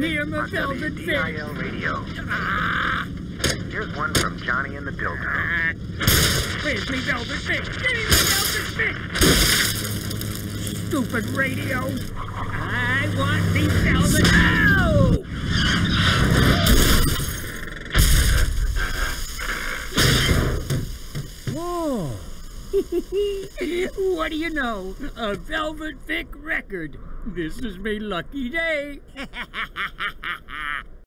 hear my Velvet Vic. WDIL radio. Here's one from Johnny and the Dildo. Where's me Velvet Vic? Give me my Velvet Vic! Stupid radio! I want me Velvet... Oh! Whoa! What do you know? A Velvet Vic record. This is me lucky day.